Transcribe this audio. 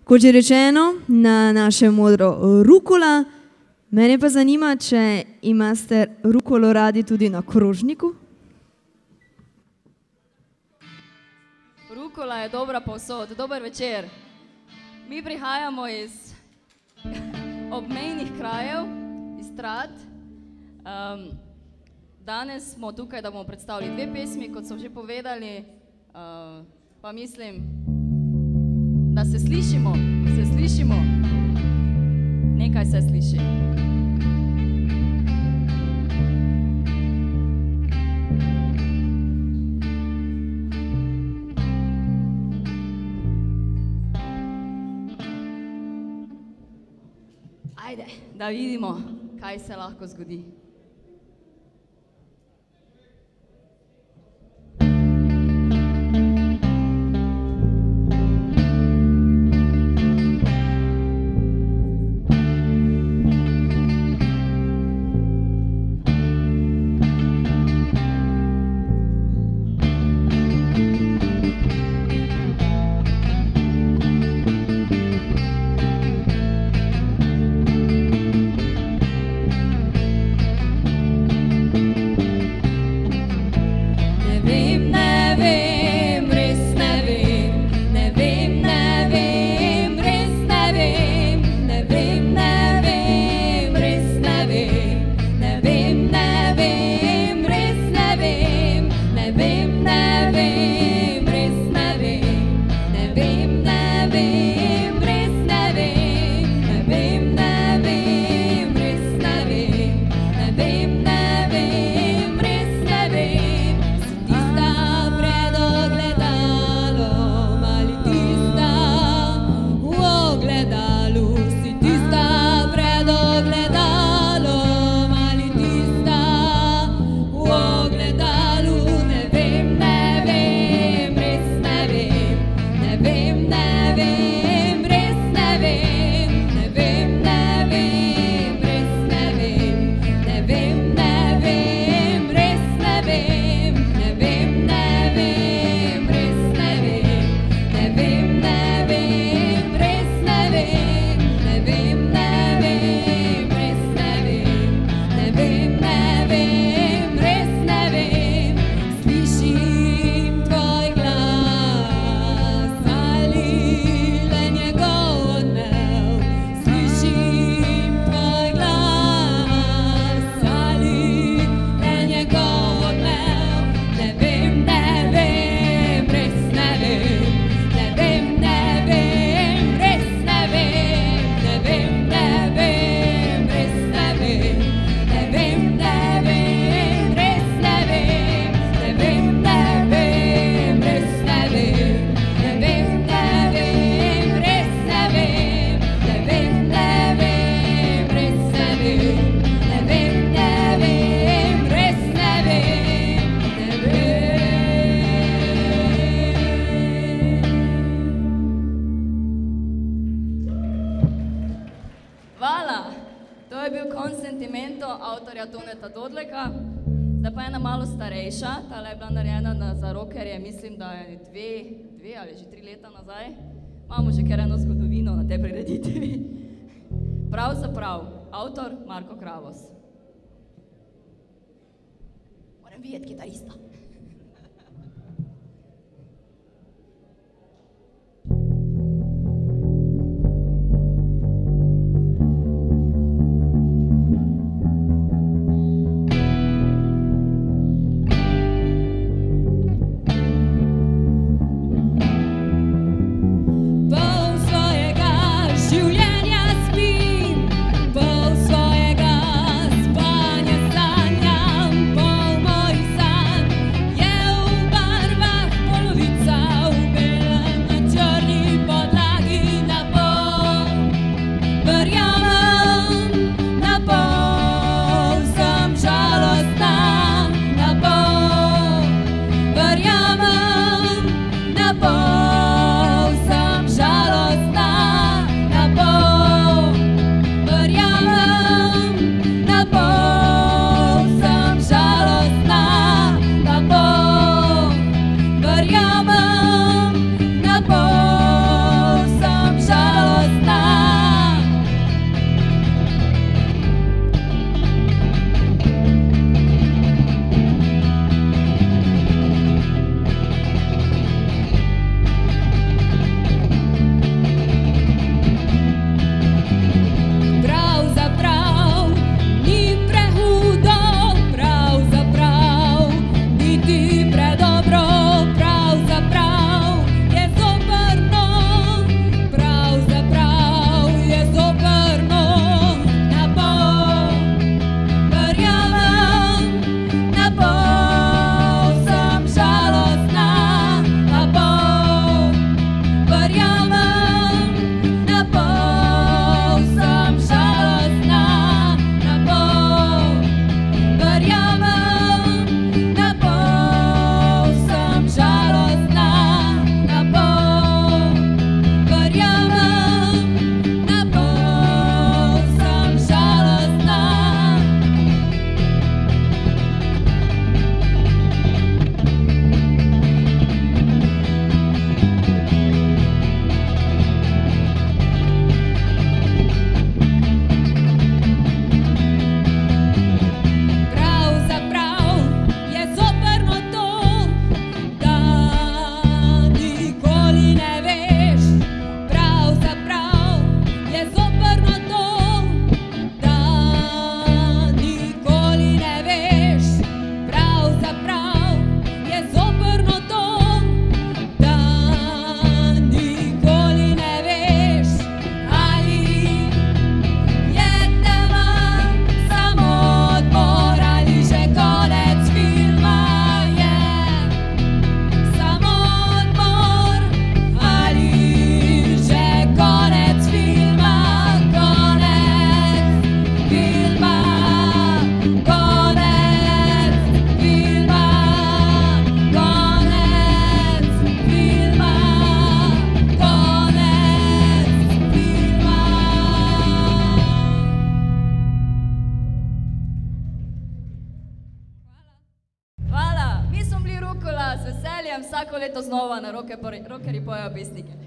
Kot že rečeno, na naše modro rukola. Mene pa zanima, če imate rukolo radi tudi na krožniku. Rukola je dobra povsod. Dober večer. Mi prihajamo iz obmejnih krajev, iz Trat. Danes smo tukaj, da bomo predstavili dve pesmi, kot so že povedali, pa mislim, da se slišimo, nekaj se sliši. Ajde, da vidimo, kaj se lahko zgodi. Avtorja Toneta Dodleka, zdaj pa ena malo starejša, tale je bila narejena za rockerje, mislim, da je dve ali že 3 leta nazaj. Imamo že kar eno zgodovino na tej prireditvi. Pravzaprav, avtor Marko Kravos. Moram videti kitarista. Pol svojega spanja sanjam, pol mojih sanj Rukola, z veseljem, vsako leto znova na Rockerji pojejo pesnike.